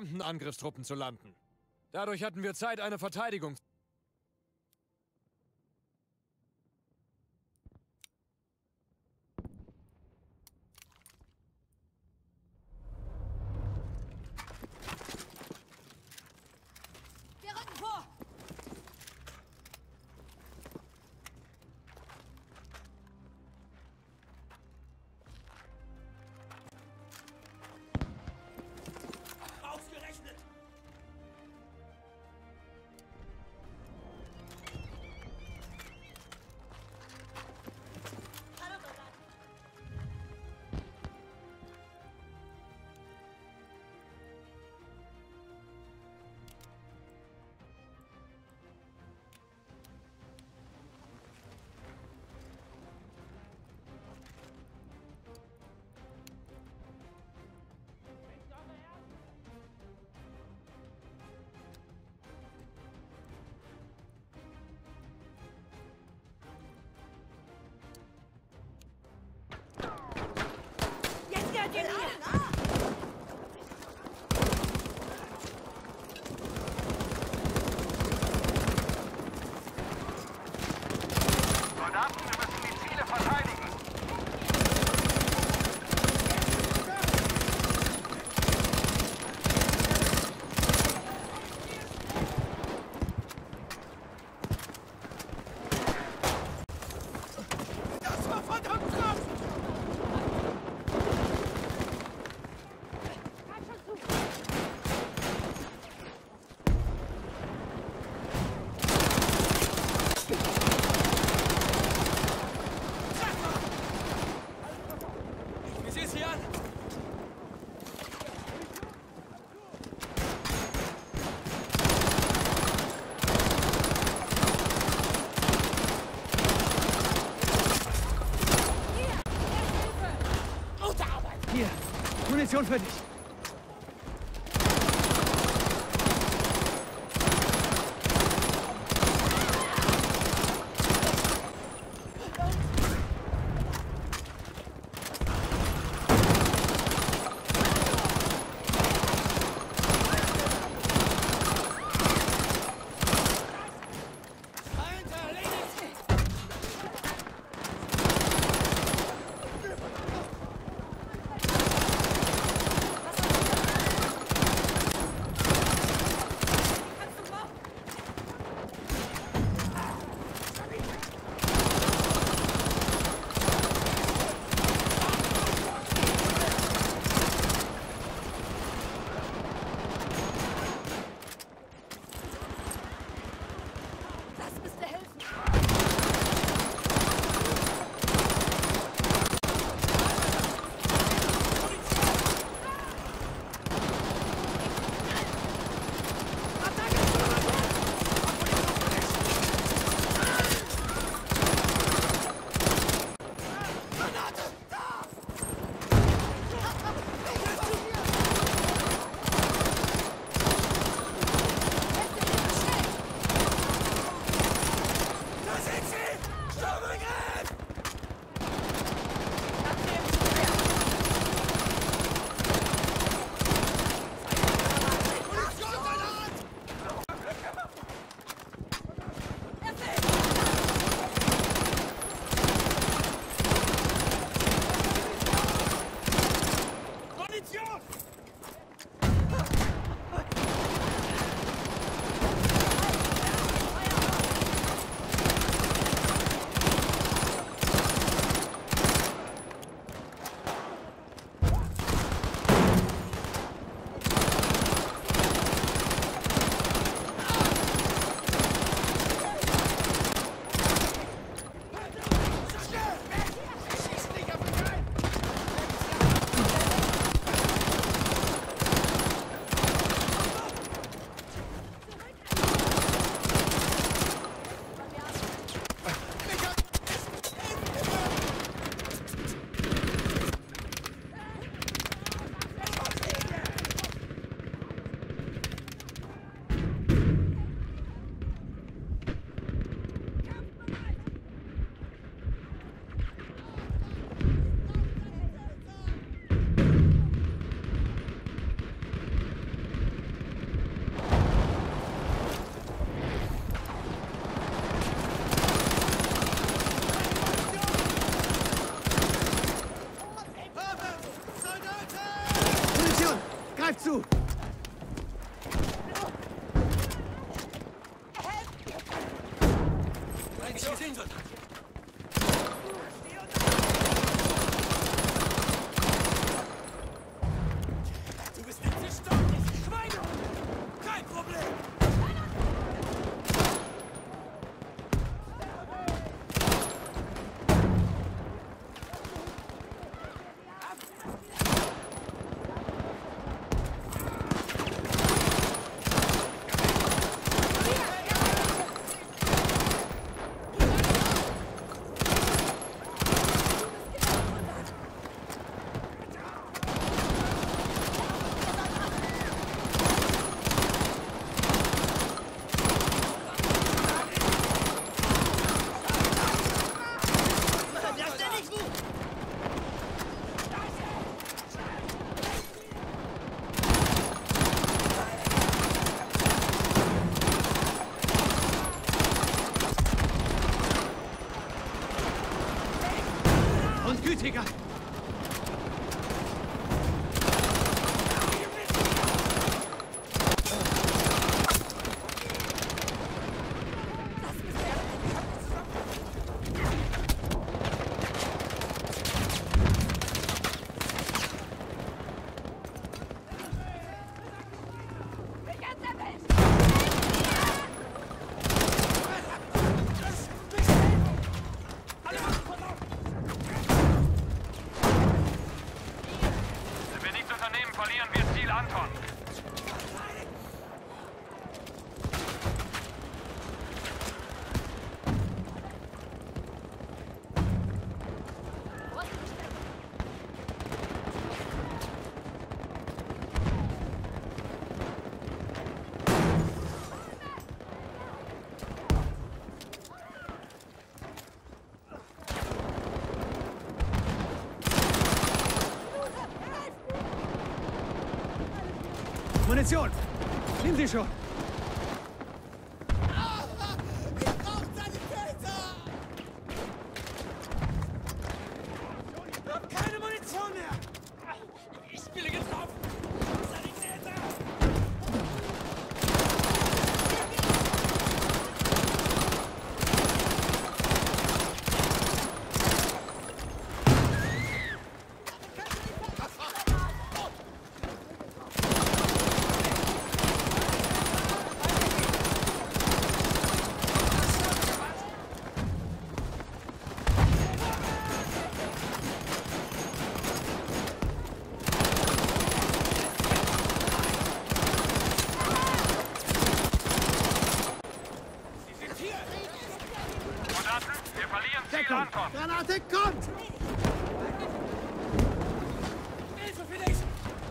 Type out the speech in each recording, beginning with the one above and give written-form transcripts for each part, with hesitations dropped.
Angriffstruppen zu landen. Dadurch hatten wir Zeit, eine Verteidigung. Wir rücken vor! Ausgerechnet! Hallo, Soldat! Jetzt gehört ihr nach! Soldaten, wir müssen die Ziele verteidigen. Das war verdammt krass! Wie sieht sie an? Hier, Munition für dich. nicht gesehen, Soldat. Du bist ein zerstörtes Schwein! Kein Problem! Und gütiger! Wenn wir nichts unternehmen, verlieren wir Ziel Anton. Munition! Nimm sie schon! Ich brauch Sanitäter! Ich hab keine Munition mehr! Ich bin getroffen! Sanitäter! Soldaten, wir verlieren Ziel Deckung! Anton. Granate kommt! Hilfe für dich!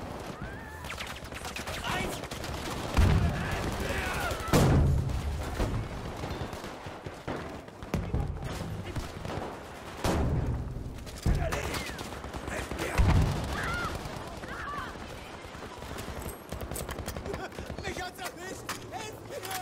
Mich hat's erwischt! Hilf mir!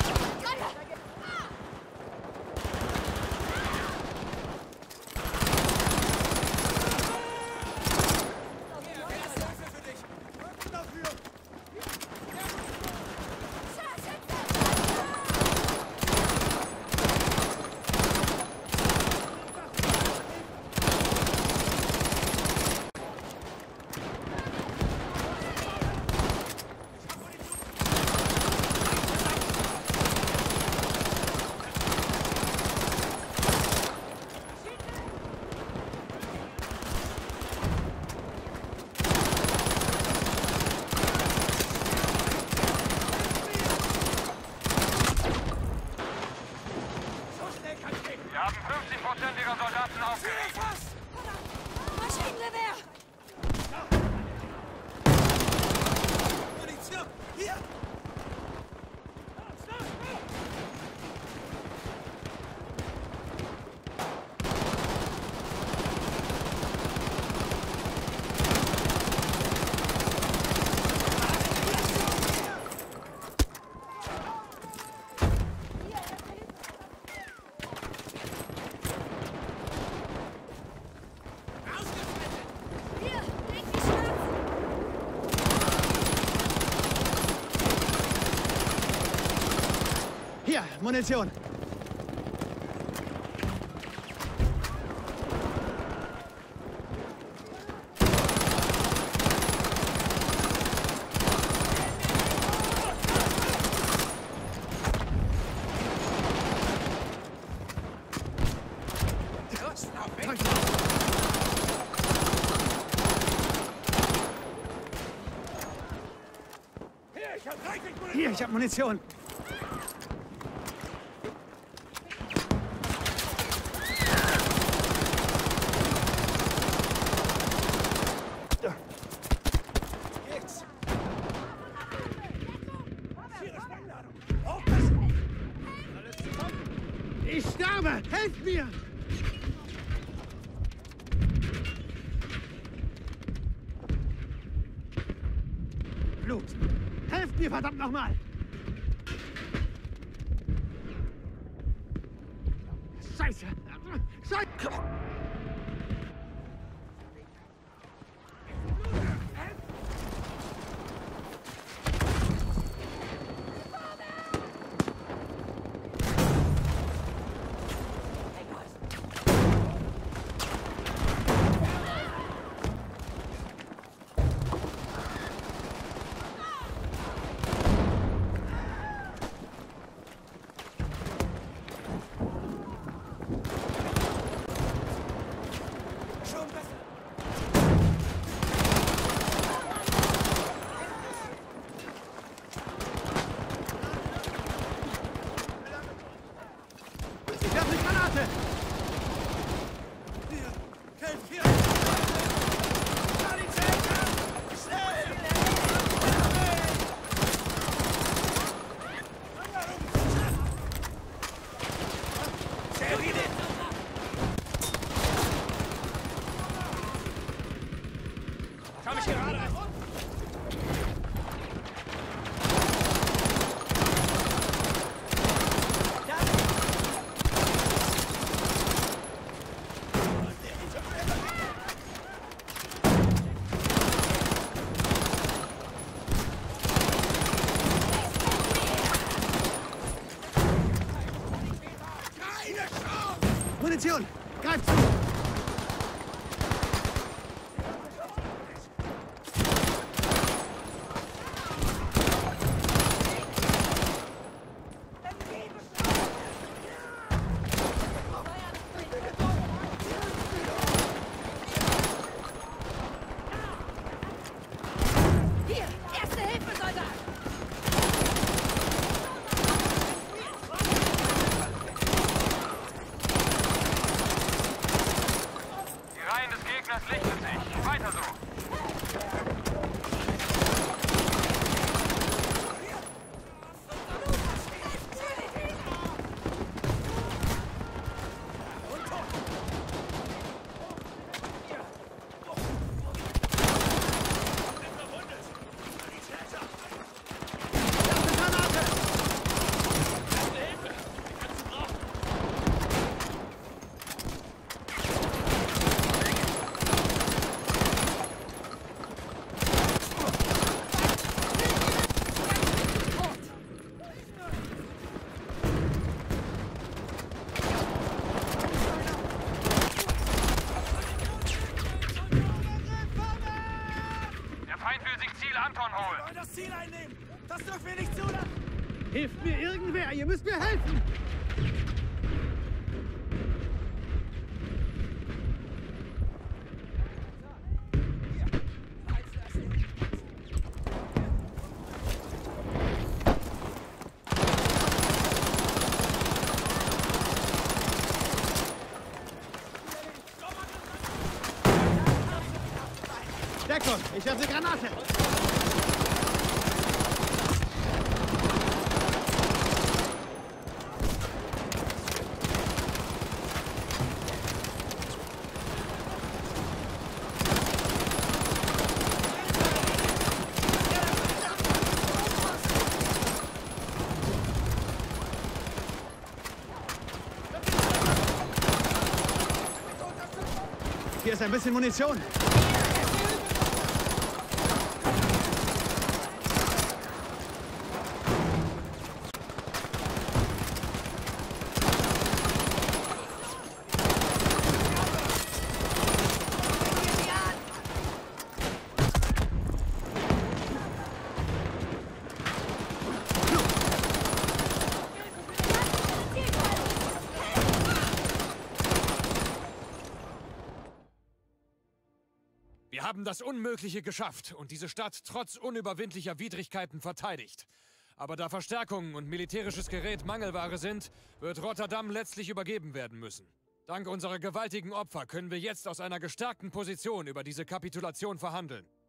Wir haben 50% ihrer Soldaten aufgeregt. Maschinengewehr! Munition! Hier! Hier, leg die Schnauze! Hier, Munition! Hier, ich hab Munition. Ich sterbe! Helft mir! Blut! Helft mir, verdammt nochmal! Scheiße! Scheiße! Munition! Greift zu! Hier, erste Hilfe, Soldat! Die Reihen des Gegners lichten sich. Weiter so. Der Feind will sich Ziel Anton holen. Wollen das Ziel einnehmen! Das dürfen wir nicht zulassen! Hilft mir irgendwer! Ihr müsst mir helfen! Deckung! Ich habe eine Granate! Hier ist ein bisschen Munition. haben das Unmögliche geschafft und diese Stadt trotz unüberwindlicher Widrigkeiten verteidigt. Aber da Verstärkungen und militärisches Gerät Mangelware sind, wird Rotterdam letztlich übergeben werden müssen. Dank unserer gewaltigen Opfer können wir jetzt aus einer gestärkten Position über diese Kapitulation verhandeln.